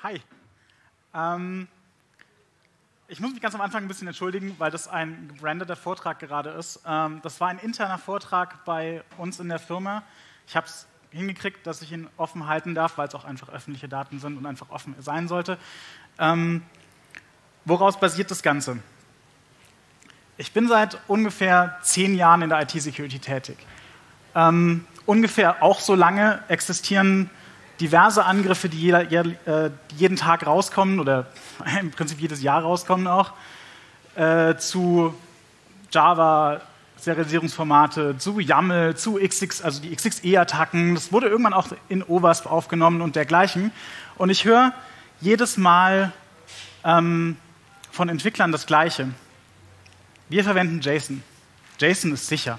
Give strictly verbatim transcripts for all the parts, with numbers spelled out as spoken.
Hi. Ähm, ich muss mich ganz am Anfang ein bisschen entschuldigen, weil das ein gebrandeter Vortrag gerade ist. Ähm, das war ein interner Vortrag bei uns in der Firma. Ich habe es hingekriegt, dass ich ihn offen halten darf, weil es auch einfach öffentliche Daten sind und einfach offen sein sollte. Ähm, woraus basiert das Ganze? Ich bin seit ungefähr zehn Jahren in der I T-Security tätig. Ähm, ungefähr auch so lange existieren diverse Angriffe, die, jeder, äh, die jeden Tag rauskommen oder im Prinzip jedes Jahr rauskommen auch, äh, zu Java, Serialisierungsformate, zu YAML, zu X X, also die X X E-Attacken. Das wurde irgendwann auch in O W A S P aufgenommen und dergleichen. Und ich höre jedes Mal ähm, von Entwicklern das Gleiche. Wir verwenden JSON. JSON ist sicher.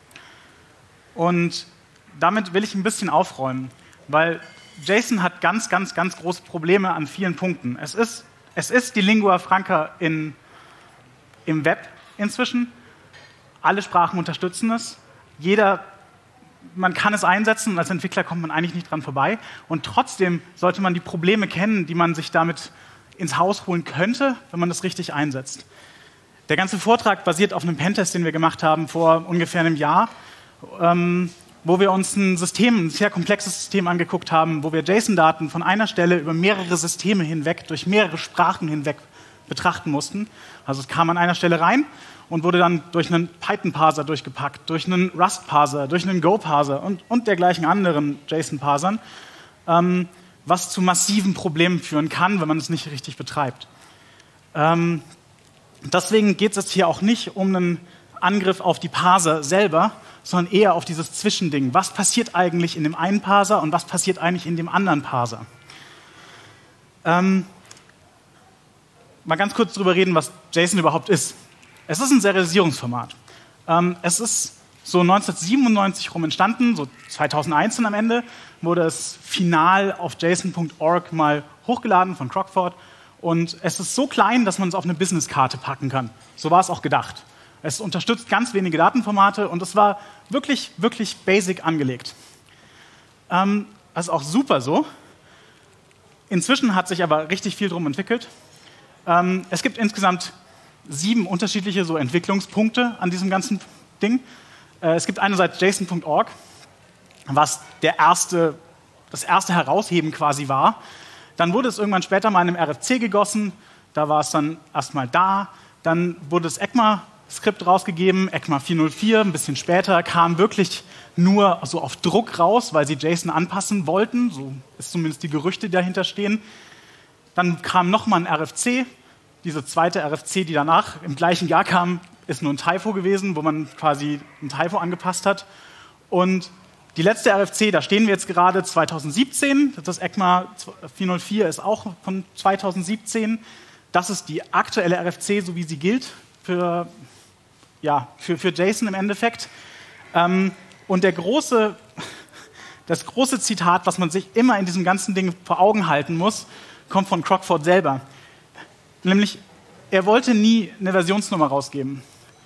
Und damit will ich ein bisschen aufräumen, weil JSON hat ganz, ganz, ganz große Probleme an vielen Punkten. Es ist, es ist die Lingua Franca in, im Web inzwischen. Alle Sprachen unterstützen es. Jeder, man kann es einsetzen und als Entwickler kommt man eigentlich nicht dran vorbei. Und trotzdem sollte man die Probleme kennen, die man sich damit ins Haus holen könnte, wenn man das richtig einsetzt. Der ganze Vortrag basiert auf einem Pentest, den wir gemacht haben vor ungefähr einem Jahr, ähm, wo wir uns ein System, ein sehr komplexes System angeguckt haben, wo wir JSON-Daten von einer Stelle über mehrere Systeme hinweg, durch mehrere Sprachen hinweg betrachten mussten. Also es kam an einer Stelle rein und wurde dann durch einen Python-Parser durchgepackt, durch einen Rust-Parser, durch einen Go-Parser und, und dergleichen anderen JSON-Parsern, ähm, was zu massiven Problemen führen kann, wenn man es nicht richtig betreibt. Ähm, deswegen geht es jetzt hier auch nicht um einen Angriff auf die Parser selber, sondern eher auf dieses Zwischending. Was passiert eigentlich in dem einen Parser und was passiert eigentlich in dem anderen Parser? Ähm, mal ganz kurz darüber reden, was JSON überhaupt ist. Es ist ein Serialisierungsformat. Ähm, es ist so neunzehnhundertsiebenundneunzig rum entstanden, so zweitausendeins am Ende, wurde es final auf JSON Punkt org mal hochgeladen von Crockford. Und es ist so klein, dass man es auf eine Businesskarte packen kann. So war es auch gedacht. Es unterstützt ganz wenige Datenformate und es war wirklich, wirklich basic angelegt. Ähm, das ist auch super so. Inzwischen hat sich aber richtig viel drum entwickelt. Ähm, es gibt insgesamt sieben unterschiedliche so Entwicklungspunkte an diesem ganzen Ding. Äh, es gibt einerseits JSON Punkt org, was der erste, das erste Herausheben quasi war. Dann wurde es irgendwann später mal in einem R F C gegossen. Da war es dann erstmal da. Dann wurde das ECMA Skript rausgegeben, ECMA vier null vier, ein bisschen später, kam wirklich nur so auf Druck raus, weil sie JSON anpassen wollten, so ist zumindest die Gerüchte, die dahinter stehen. Dann kam nochmal ein R F C, diese zweite R F C, die danach im gleichen Jahr kam, ist nur ein Typo gewesen, wo man quasi ein Typo angepasst hat. Und die letzte R F C, da stehen wir jetzt gerade, zweitausendsiebzehn, das ECMA vier null vier ist auch von zweitausendsiebzehn. Das ist die aktuelle R F C, so wie sie gilt, für Ja, für, für JSON im Endeffekt. Ähm, und der große, das große Zitat, was man sich immer in diesem ganzen Ding vor Augen halten muss, kommt von Crockford selber. Nämlich, er wollte nie eine Versionsnummer rausgeben.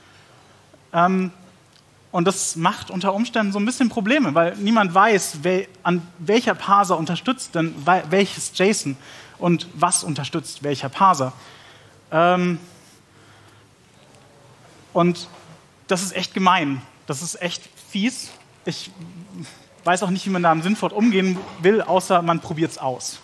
Ähm, und das macht unter Umständen so ein bisschen Probleme, weil niemand weiß, wel, an welcher Parser unterstützt denn welches JSON und was unterstützt welcher Parser. Ähm, Und das ist echt gemein. Das ist echt fies. Ich weiß auch nicht, wie man da am Sinnvoll umgehen will, außer man probiert es aus.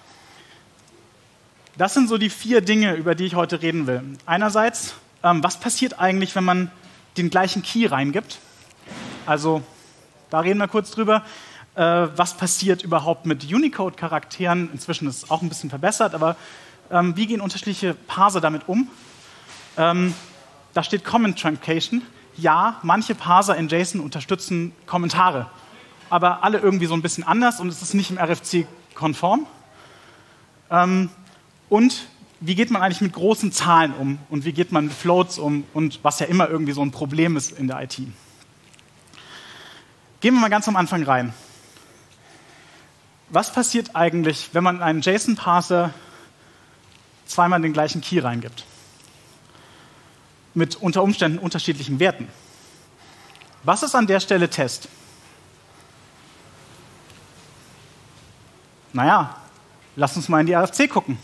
Das sind so die vier Dinge, über die ich heute reden will. Einerseits, ähm, was passiert eigentlich, wenn man den gleichen Key reingibt? Also, da reden wir kurz drüber. Äh, was passiert überhaupt mit Unicode-Charakteren? Inzwischen ist es auch ein bisschen verbessert, aber ähm, wie gehen unterschiedliche Parser damit um? Ähm, Da steht Comment Truncation. Ja, manche Parser in JSON unterstützen Kommentare, aber alle irgendwie so ein bisschen anders und es ist nicht im R F C konform. Ähm, und wie geht man eigentlich mit großen Zahlen um und wie geht man mit Floats um und was ja immer irgendwie so ein Problem ist in der I T. Gehen wir mal ganz am Anfang rein. Was passiert eigentlich, wenn man in einen JSON-Parser zweimal den gleichen Key reingibt? Mit unter Umständen unterschiedlichen Werten. Was ist an der Stelle Test? Naja, Lass uns mal in die R F C gucken.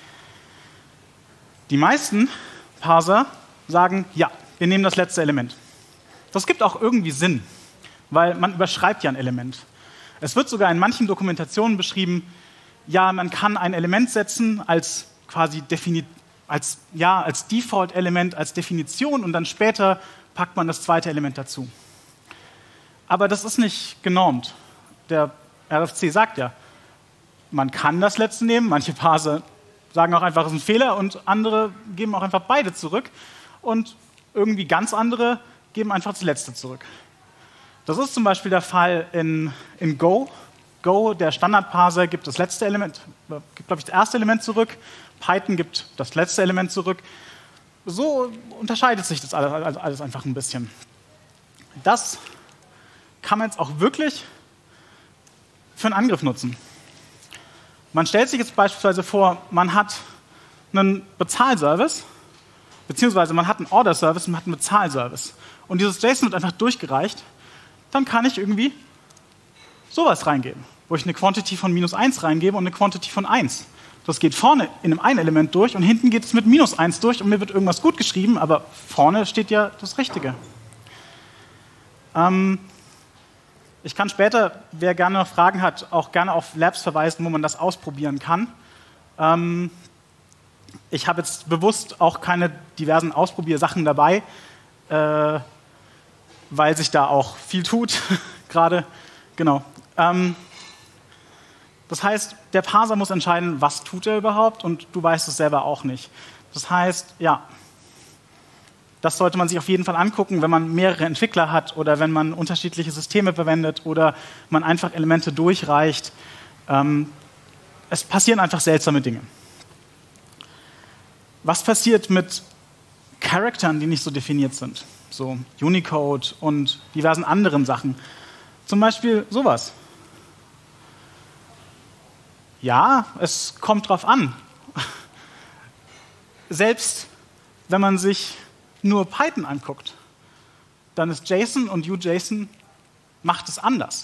Die meisten Parser sagen, ja, wir nehmen das letzte Element. Das gibt auch irgendwie Sinn, weil man überschreibt ja ein Element. Es wird sogar in manchen Dokumentationen beschrieben, ja, man kann ein Element setzen als quasi Defini- als, ja, als Default-Element, als Definition und dann später packt man das zweite Element dazu. Aber das ist nicht genormt. Der R F C sagt ja, man kann das letzte nehmen, manche Parser sagen auch einfach, es ist ein Fehler und andere geben auch einfach beide zurück und irgendwie ganz andere geben einfach das letzte zurück. Das ist zum Beispiel der Fall in, in Go. Go, der Standardparser, gibt das letzte Element, gibt, glaube ich, das erste Element zurück. Python gibt das letzte Element zurück. So unterscheidet sich das alles, alles einfach ein bisschen. Das kann man jetzt auch wirklich für einen Angriff nutzen. Man stellt sich jetzt beispielsweise vor, man hat einen Bezahlservice, beziehungsweise man hat einen Order-Service und man hat einen Bezahlservice. Und dieses JSON wird einfach durchgereicht. Dann kann ich irgendwie sowas reingeben, wo ich eine Quantity von minus eins reingebe und eine Quantity von eins. Das geht vorne in einem einen Element durch und hinten geht es mit minus eins durch und mir wird irgendwas gut geschrieben, aber vorne steht ja das Richtige. Ähm, ich kann später, wer gerne noch Fragen hat, auch gerne auf Labs verweisen, wo man das ausprobieren kann. Ähm, ich habe jetzt bewusst auch keine diversen Ausprobiersachen dabei, äh, weil sich da auch viel tut, gerade. Genau. Ähm, das heißt, der Parser muss entscheiden, was tut er überhaupt und du weißt es selber auch nicht. Das heißt, ja, das sollte man sich auf jeden Fall angucken, wenn man mehrere Entwickler hat oder wenn man unterschiedliche Systeme verwendet oder man einfach Elemente durchreicht. Ähm, es passieren einfach seltsame Dinge. Was passiert mit Charakteren, die nicht so definiert sind? So Unicode und diversen anderen Sachen. Zum Beispiel sowas. Ja, es kommt drauf an. Selbst wenn man sich nur Python anguckt, dann ist JSON und UJSON macht es anders.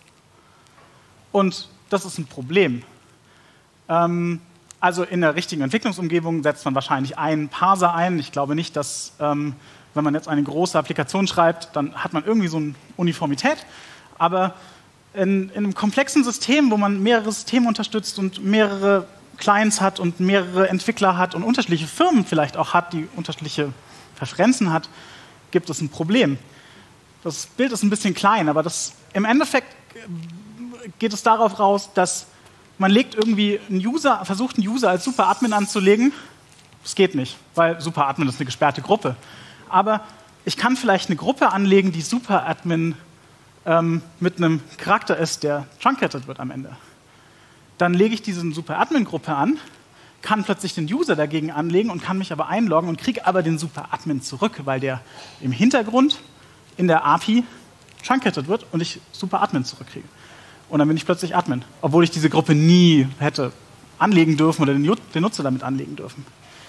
Und das ist ein Problem. Ähm, also in der richtigen Entwicklungsumgebung setzt man wahrscheinlich einen Parser ein. Ich glaube nicht, dass, ähm, wenn man jetzt eine große Applikation schreibt, dann hat man irgendwie so eine Uniformität. Aber in, in einem komplexen System, wo man mehrere Systeme unterstützt und mehrere Clients hat und mehrere Entwickler hat und unterschiedliche Firmen vielleicht auch hat, die unterschiedliche Präferenzen hat, gibt es ein Problem. Das Bild ist ein bisschen klein, aber das, im Endeffekt geht es darauf raus, dass man legt irgendwie einen User, versucht einen User als Superadmin anzulegen. Das geht nicht, weil Superadmin ist eine gesperrte Gruppe. Aber ich kann vielleicht eine Gruppe anlegen, die Superadmin ähm, mit einem Charakter ist, der truncated wird am Ende. Dann lege ich diese Superadmin-Gruppe an, kann plötzlich den User dagegen anlegen und kann mich aber einloggen und kriege aber den Superadmin zurück, weil der im Hintergrund in der A P I truncated wird und ich Superadmin zurückkriege. Und dann bin ich plötzlich Admin, obwohl ich diese Gruppe nie hätte anlegen dürfen oder den, den Nutzer damit anlegen dürfen.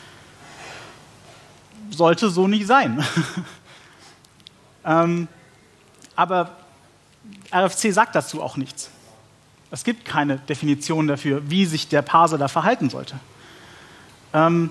Sollte so nicht sein. ähm, aber R F C sagt dazu auch nichts. Es gibt keine Definition dafür, wie sich der Parser da verhalten sollte. Ähm,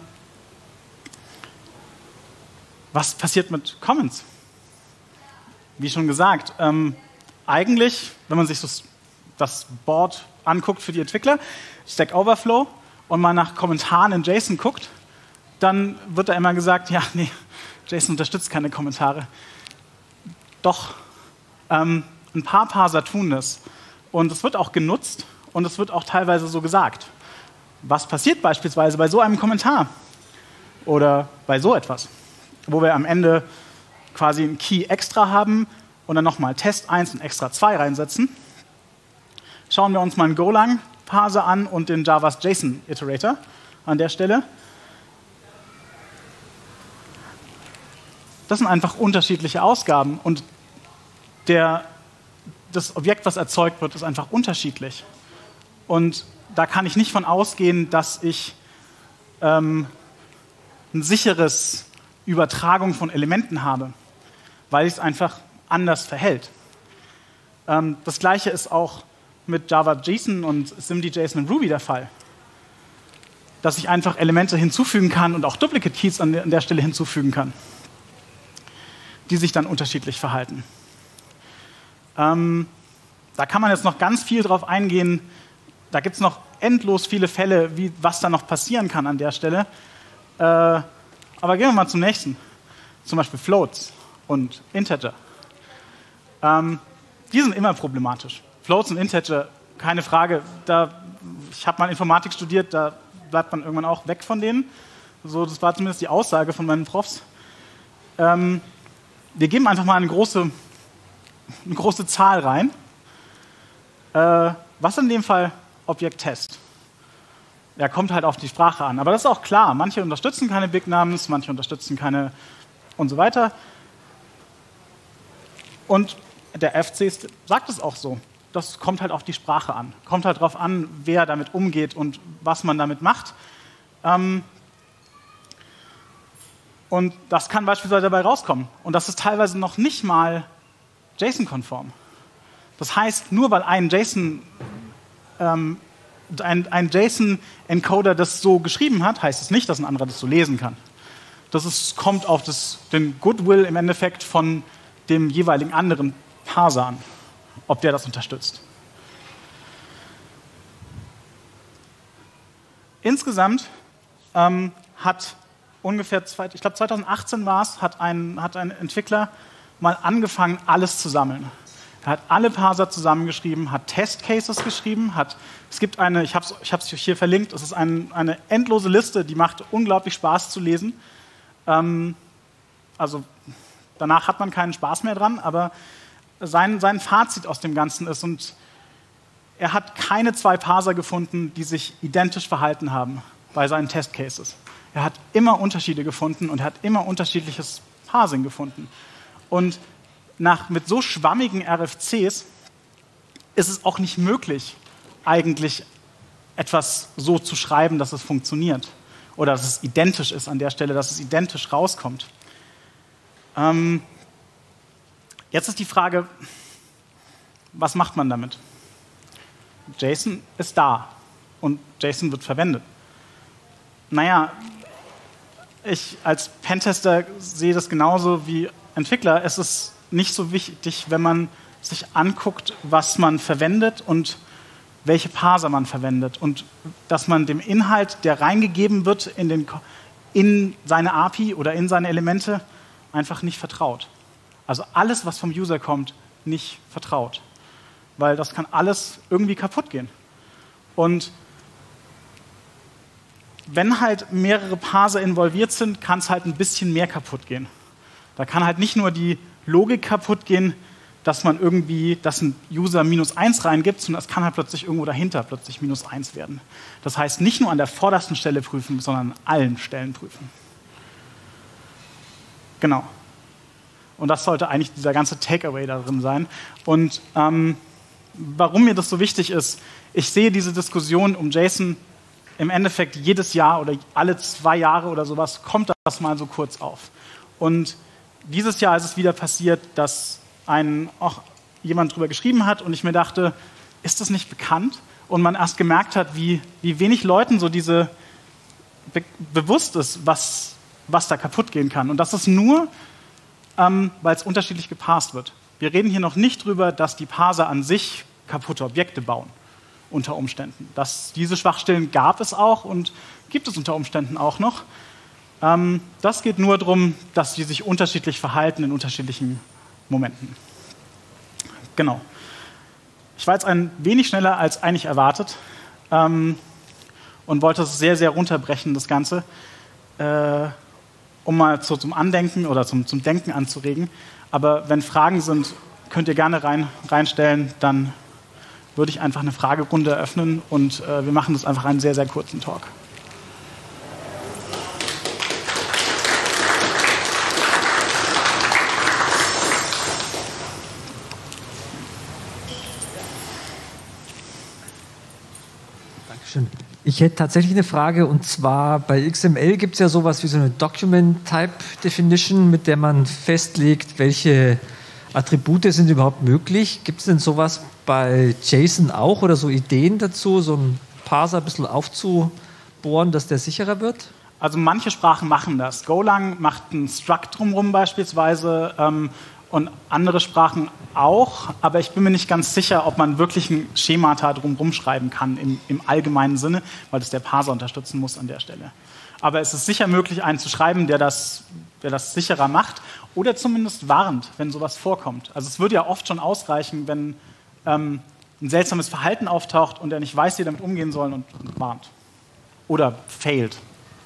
was passiert mit Comments? Wie schon gesagt, ähm, eigentlich, wenn man sich das, das Board anguckt für die Entwickler, Stack Overflow, und mal nach Kommentaren in JSON guckt, dann wird da immer gesagt, ja, nee, JSON unterstützt keine Kommentare. Doch, ähm, ein paar Parser tun das. Und es wird auch genutzt und es wird auch teilweise so gesagt. Was passiert beispielsweise bei so einem Kommentar oder bei so etwas, wo wir am Ende quasi einen Key extra haben und dann nochmal Test eins und extra zwei reinsetzen? Schauen wir uns mal einen Golang-Parser an und den Javas JSON-Iterator an der Stelle. Das sind einfach unterschiedliche Ausgaben und der, das Objekt, was erzeugt wird, ist einfach unterschiedlich. Und da kann ich nicht von ausgehen, dass ich ähm, ein sicheres Übertragung von Elementen habe, weil es einfach anders verhält. Ähm, das Gleiche ist auch mit Java JSON und SIMD JSON und Ruby der Fall. dass ich einfach Elemente hinzufügen kann und auch Duplicate Keys an der Stelle hinzufügen kann, die sich dann unterschiedlich verhalten. Ähm, da kann man jetzt noch ganz viel drauf eingehen. Da gibt es noch endlos viele Fälle, wie, was da noch passieren kann an der Stelle. Äh, aber gehen wir mal zum nächsten. Zum Beispiel Floats und Integer. Ähm, die sind immer problematisch. Floats und Integer, keine Frage. Da, ich habe mal Informatik studiert, da bleibt man irgendwann auch weg von denen. So, das war zumindest die Aussage von meinen Profs. Ähm, wir geben einfach mal eine große, eine große Zahl rein. Äh, was in dem Fall Objekt Test. Ja, kommt halt auf die Sprache an. Aber das ist auch klar. Manche unterstützen keine Big Numbers, manche unterstützen keine und so weiter. Und der F C sagt es auch so. Das kommt halt auf die Sprache an. Kommt halt darauf an, wer damit umgeht und was man damit macht. Ähm und das kann beispielsweise dabei rauskommen. Und das ist teilweise noch nicht mal JSON-konform. Das heißt, nur weil ein JSON, ähm, ein, ein JSON-Encoder das so geschrieben hat, heißt es nicht, dass ein anderer das so lesen kann. Das ist, kommt auf das, den Goodwill im Endeffekt von dem jeweiligen anderen Parser an, ob der das unterstützt. Insgesamt ähm, hat ungefähr, ich glaube zweitausendachtzehn war es, hat ein, hat ein Entwickler mal angefangen, alles zu sammeln. Er hat alle Parser zusammengeschrieben, hat Testcases geschrieben, hat, es gibt eine, ich habe es ich hab's hier verlinkt, es ist ein, eine endlose Liste, die macht unglaublich Spaß zu lesen. Ähm, also danach hat man keinen Spaß mehr dran, aber sein, sein Fazit aus dem Ganzen ist, und er hat keine zwei Parser gefunden, die sich identisch verhalten haben bei seinen Testcases. Er hat immer Unterschiede gefunden und er hat immer unterschiedliches Parsing gefunden. Und nach, mit so schwammigen R F Cs ist es auch nicht möglich, eigentlich etwas so zu schreiben, dass es funktioniert. Oder dass es identisch ist an der Stelle, dass es identisch rauskommt. Ähm, jetzt ist die Frage, was macht man damit? JSON ist da und JSON wird verwendet. Naja, ich als Pentester sehe das genauso wie Entwickler. Es ist nicht so wichtig, wenn man sich anguckt, was man verwendet und welche Parser man verwendet und dass man dem Inhalt, der reingegeben wird in, den, in seine A P I oder in seine Elemente, einfach nicht vertraut. Also alles, was vom User kommt, nicht vertraut. Weil das kann alles irgendwie kaputt gehen. Und wenn halt mehrere Parser involviert sind, kann es halt ein bisschen mehr kaputt gehen. Da kann halt nicht nur die Logik kaputt gehen, dass man irgendwie, dass ein User minus eins reingibt, sondern es kann halt plötzlich irgendwo dahinter plötzlich minus eins werden. Das heißt, nicht nur an der vordersten Stelle prüfen, sondern an allen Stellen prüfen. Genau. Und das sollte eigentlich dieser ganze Takeaway da drin sein. Und ähm, warum mir das so wichtig ist, ich sehe diese Diskussion um JSON im Endeffekt jedes Jahr oder alle zwei Jahre oder sowas, kommt das mal so kurz auf. Und dieses Jahr ist es wieder passiert, dass ein, auch jemand drüber geschrieben hat und ich mir dachte, ist das nicht bekannt? Und man erst gemerkt hat, wie, wie wenig Leuten so diese be bewusst ist, was, was da kaputt gehen kann. Und das ist nur, ähm, weil es unterschiedlich geparst wird. Wir reden hier noch nicht drüber, dass die Parser an sich kaputte Objekte bauen, unter Umständen. Das, diese Schwachstellen gab es auch und gibt es unter Umständen auch noch. Ähm, das geht nur darum, dass die sich unterschiedlich verhalten in unterschiedlichen Momenten. Genau. Ich war jetzt ein wenig schneller als eigentlich erwartet ähm, und wollte es sehr, sehr runterbrechen, das Ganze, äh, um mal so zum Andenken oder zum, zum Denken anzuregen. Aber wenn Fragen sind, könnt ihr gerne rein, reinstellen, dann würde ich einfach eine Fragerunde eröffnen und äh, wir machen das einfach einen sehr, sehr kurzen Talk. Dankeschön. Ich hätte tatsächlich eine Frage, und zwar bei X M L gibt es ja sowas wie so eine Document Type Definition, mit der man festlegt, welche Attribute sind überhaupt möglich. Gibt es denn sowas bei JSON auch oder so Ideen dazu, so einen Parser ein bisschen aufzubauen bohren, dass der sicherer wird? Also manche Sprachen machen das. Golang macht ein Struct drumherum beispielsweise ähm, und andere Sprachen auch, aber ich bin mir nicht ganz sicher, ob man wirklich ein Schemata drumherum schreiben kann im, im allgemeinen Sinne, weil das der Parser unterstützen muss an der Stelle. Aber es ist sicher möglich, einen zu schreiben, der das, der das sicherer macht oder zumindest warnt, wenn sowas vorkommt. Also es würde ja oft schon ausreichen, wenn ähm, ein seltsames Verhalten auftaucht und er nicht weiß, wie er damit umgehen soll und, und warnt. Oder failed.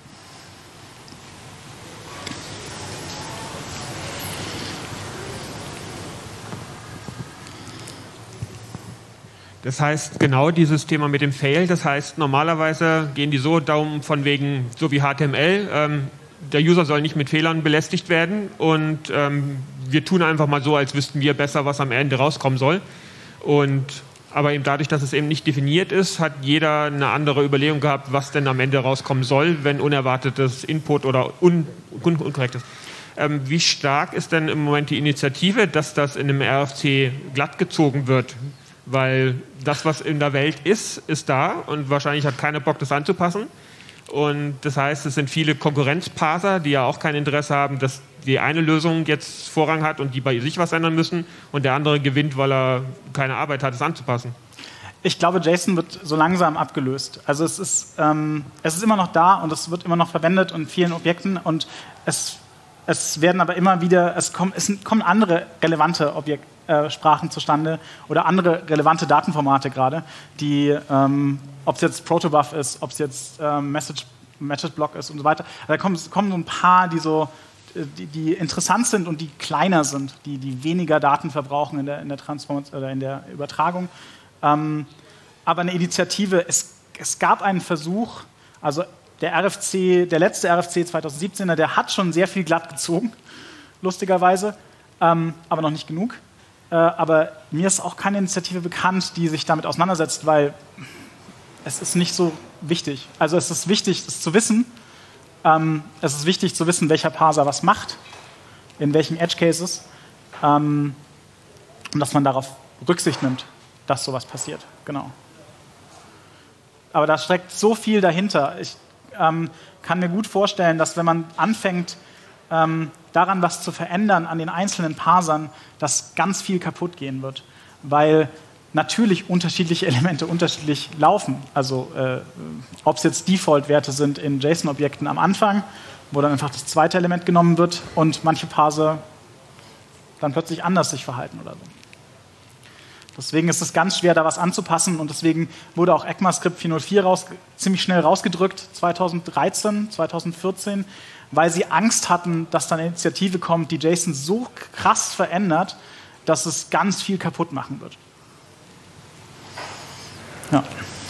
Das heißt, genau dieses Thema mit dem Fail, das heißt, normalerweise gehen die so darum von wegen, so wie H T M L, ähm, der User soll nicht mit Fehlern belästigt werden und ähm, wir tun einfach mal so, als wüssten wir besser, was am Ende rauskommen soll. Und, aber eben dadurch, dass es eben nicht definiert ist, hat jeder eine andere Überlegung gehabt, was denn am Ende rauskommen soll, wenn unerwartetes Input oder un, un, unkorrekt ist. Ähm, wie stark ist denn im Moment die Initiative, dass das in einem R F C glatt gezogen wird? Weil das, was in der Welt ist, ist da und wahrscheinlich hat keiner Bock, das anzupassen. Und das heißt, es sind viele Konkurrenzparser, die ja auch kein Interesse haben, dass die eine Lösung jetzt Vorrang hat und die bei sich was ändern müssen und der andere gewinnt, weil er keine Arbeit hat, es anzupassen. Ich glaube, JSON wird so langsam abgelöst. Also es ist, ähm, es ist immer noch da und es wird immer noch verwendet in vielen Objekten und es, es werden aber immer wieder, es kommen, es kommen andere relevante Objekte. Äh, Sprachen zustande oder andere relevante Datenformate gerade, die, ähm, ob es jetzt Protobuf ist, ob es jetzt ähm, Message, Message Block ist und so weiter. Da kommen, kommen so ein paar, die so, die, die interessant sind und die kleiner sind, die, die weniger Daten verbrauchen in der, in der Transformation oder in der Übertragung. Ähm, aber eine Initiative, es, es gab einen Versuch, also der R F C, der letzte R F C zwanzig siebzehner, der hat schon sehr viel glatt gezogen, lustigerweise, ähm, aber noch nicht genug. Äh, aber mir ist auch keine Initiative bekannt, die sich damit auseinandersetzt, weil es ist nicht so wichtig. Also es ist wichtig, es zu wissen. Ähm, es ist wichtig zu wissen, welcher Parser was macht, in welchen Edge Cases, ähm, und dass man darauf Rücksicht nimmt, dass sowas passiert. Genau. Aber da steckt so viel dahinter. Ich ähm, kann mir gut vorstellen, dass wenn man anfängt, ähm, daran was zu verändern an den einzelnen Parsern, dass ganz viel kaputt gehen wird, weil natürlich unterschiedliche Elemente unterschiedlich laufen. Also äh, ob es jetzt Default-Werte sind in JSON-Objekten am Anfang, wo dann einfach das zweite Element genommen wird und manche Parser dann plötzlich anders sich verhalten oder so. Deswegen ist es ganz schwer, da was anzupassen und deswegen wurde auch ECMAScript vier null vier raus, ziemlich schnell rausgedrückt, zweitausenddreizehn, zweitausendvierzehn, weil sie Angst hatten, dass da eine Initiative kommt, die JSON so krass verändert, dass es ganz viel kaputt machen wird. Ja.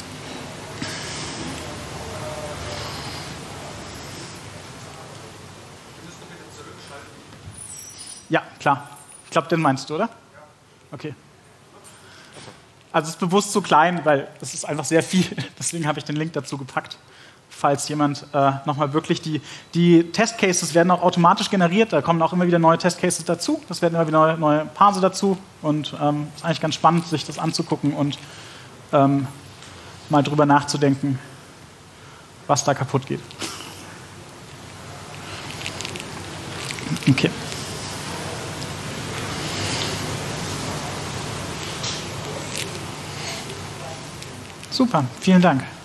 Ja, klar. Ich glaube, den meinst du, oder? Okay. Also es ist bewusst zu klein, weil es ist einfach sehr viel. Deswegen habe ich den Link dazu gepackt. Falls jemand äh, nochmal wirklich die, die Testcases werden auch automatisch generiert, da kommen auch immer wieder neue Testcases dazu, das werden immer wieder neue, neue Parser dazu und es ähm, ist eigentlich ganz spannend, sich das anzugucken und ähm, mal drüber nachzudenken, was da kaputt geht. Okay. Super, vielen Dank.